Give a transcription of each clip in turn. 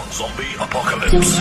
Zombie Apocalypse.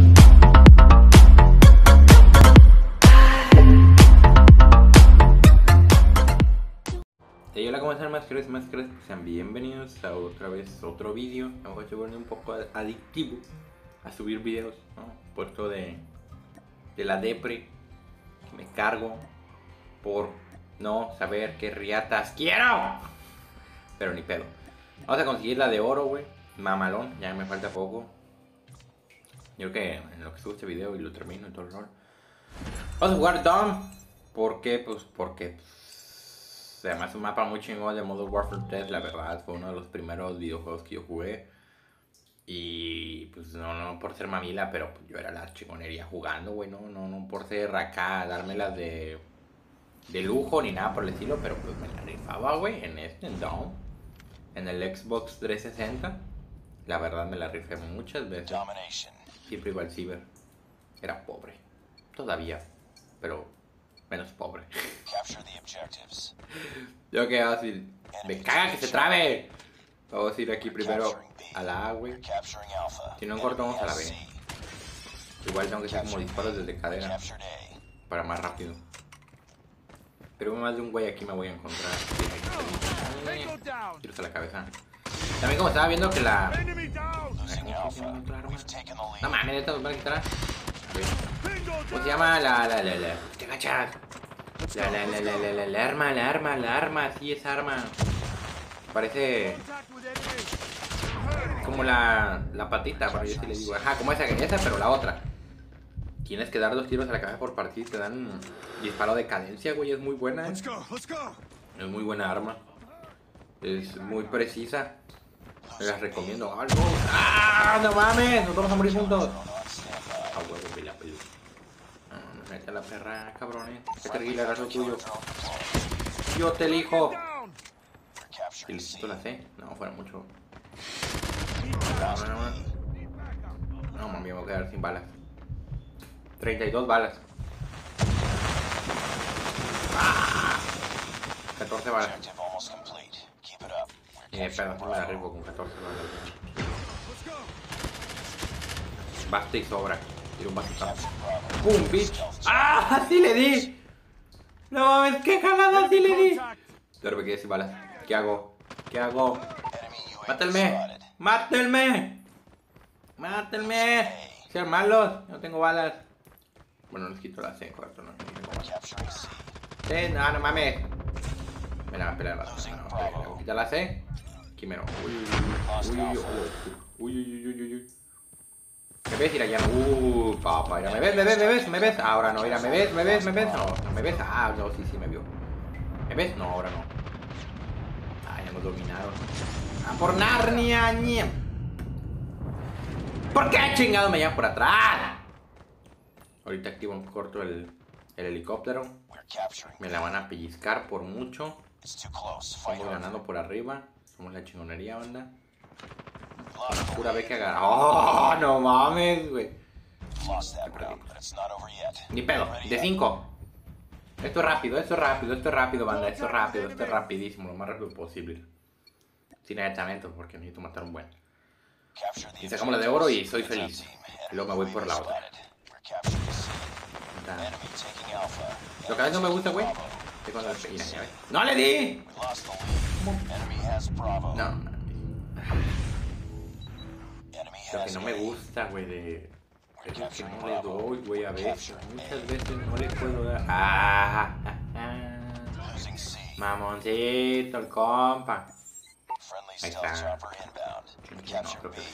Hey, hola, ¿cómo están, máscaras? Sean bienvenidos a otra vez otro vídeo. Vamos a volver un poco adictivo a subir videos, ¿no? Puesto de la depre que me cargo por no saber qué riatas quiero. Pero ni pedo. Vamos a conseguir la de oro, güey. Mamalón, ya me falta poco. Yo creo que en lo que subo este video y lo termino y todo el rol. Vamos a jugar Dawn. ¿Por qué? Pues porque además es un mapa muy chingón de Modern Warfare 3, la verdad. Fue uno de los primeros videojuegos que yo jugué. Y pues no por ser mamila, pero pues, yo era la chingonería jugando, güey. No por ser acá, dármelas de lujo ni nada por el estilo. Pero pues me la rifaba, güey, en Dawn. En el Xbox 360. La verdad me la rifé muchas veces. Siempre iba al ciber. Era pobre. Todavía. Pero menos pobre. Yo que así. Me caga que se trabe. Vamos a ir aquí primero a la A, güey. Si no en corto vamos a la B. Igual tengo que hacer como disparos desde cadera. Para más rápido. Pero más de un güey aquí me voy a encontrar. Tiros a la cabeza. También como estaba viendo que la... No mames, esta nos van a quitar. ¿Cómo se llama? ¿Te agachas? La arma, sí, esa arma. Parece... como la patita, pero yo sí le digo. Ajá, como esa, pero la otra. Tienes que dar 2 tiros a la cabeza por partida y te dan disparo de cadencia, güey. Es muy buena. Es muy buena arma. Es muy precisa. Les recomiendo algo. ¡Ah! ¡No mames! Nos vamos a morir juntos. A huevo, vi la película. Mete a la perra, cabrones. Que te reguila el tuyo. Yo te elijo. ¿Y listo la C? No, fuera mucho. No, mami, me voy a quedar sin balas. 32 balas. ¡Ah! 14 balas. Pero no me la arriesgo con 14 balas. Basta y sobra. Tiro un bastón. ¡Pum, bitch! ¡Ah! ¡Sí le di! No mames, qué jalada, sí le di. Pero me quedé sin balas. ¿Qué hago? ¿Qué hago? ¡Mátenme! ¡Mátenme! ¡Mátenme! ¡Sean malos! No tengo balas. Bueno, les quito la C, correcto, no tengo balas. Sí, no mames. Me la van a pelear la C. No, le voy a quitar la C. Quimero. Uy. ¿Me ves? Ir allá. Papá, mira, ¿me ves? Ahora no, mira, ¿me ves? No, no me ves. Ah, no, sí, me vio. ¿Me ves? No, ahora no. Ah, ya nos dominaron. ¡Ah, por Narnia! ¿Por qué chingado me llaman por atrás? Ahorita activo un corto el helicóptero. Me la van a pellizcar por mucho. Estamos ganando por arriba. Somos la chingonería, banda. La pura vez que agarra. ¡Oh! No mames, güey. Ni pedo. De 5. Esto es rápido, banda. Esto es rapidísimo. Lo más rápido posible. Sin agachamientos, porque necesito matar un buen. Y sacamos la de oro y soy feliz. Y luego me voy por la otra. Lo que a veces no me gusta, güey, es cuando le pegué, ¿ya ves? ¡No le di! No. Lo que no me gusta, güey, es que no le doy, güey, a veces. Muchas veces no le puedo dar. Mamoncito, el compa. Ahí está. No, creo que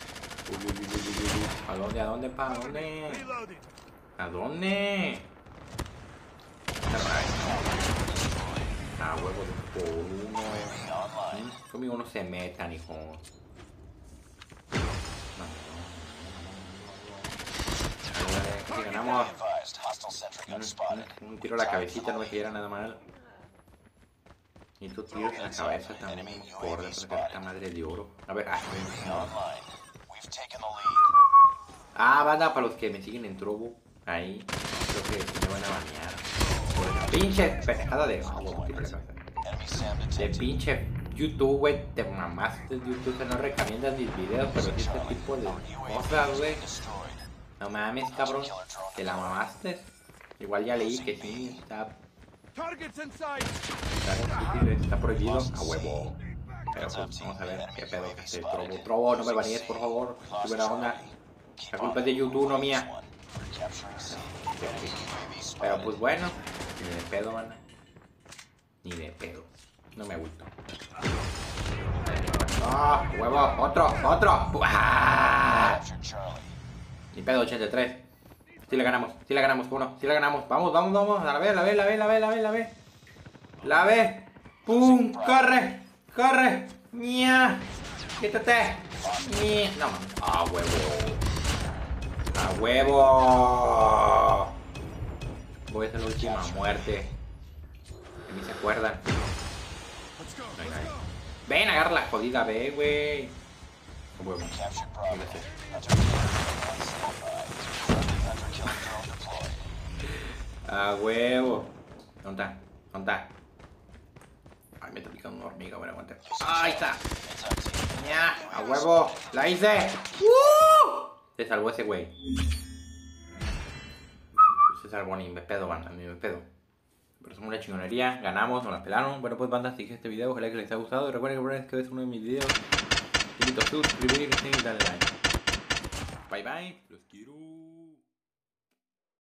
¿A dónde? ¿A dónde? Ah, huevos por uno. Conmigo no se metan, hijo. Si ganamos un tiro a la cabecita, no me quiera nada mal. Y tú tiros en la cabeza también. Corre para esta madre de oro. A ver, no. Banda, para los que me siguen en Trovo. Ahí, creo que me van a banear. Por esa pinche pendejada de... De pinche YouTube, güey, te mamaste YouTube, que no recomiendas mis videos, pero sí este tipo de cosas, güey. No mames, cabrón, te la mamaste. Igual ya leí que sí, está prohibido, a huevo. Pero pues vamos a ver qué pedo que hace Trovo. Trovo, no me banees, por favor. Qué buena onda. La culpa es de YouTube, no mía. Pero pues bueno, ni de pedo, man. Ni de pedo. No me agüito. ¡Ah! ¡Huevo! ¡Otro! ¡Ah! Ni pedo, 83. Sí le ganamos, ¿cómo no? Sí le ganamos. Vamos. A la B. La B. ¡Pum! ¡Corre! ¡Nia! ¡Quítate! ¡Nia! No, ¡a huevo! Voy a hacer la última muerte. Que ni se acuerdan. No hay nadie. Ven, agarra la jodida B, güey. A huevo. A huevo. ¿Dónde está? Ay, me está picando una hormiga, bueno, aguante. ¡Ahí está! ¡Ya! ¡A huevo! ¡La hice! Se salvó ese güey. Se salvó, ni me pedo, banda, ni me pedo. Pero somos una chingonería, ganamos, nos la pelaron. Bueno, pues, banda, si este video, ojalá que les haya gustado. Recuerden que por vez que ves uno de mis videos, te invito a suscribirte y darle like. Bye, los quiero.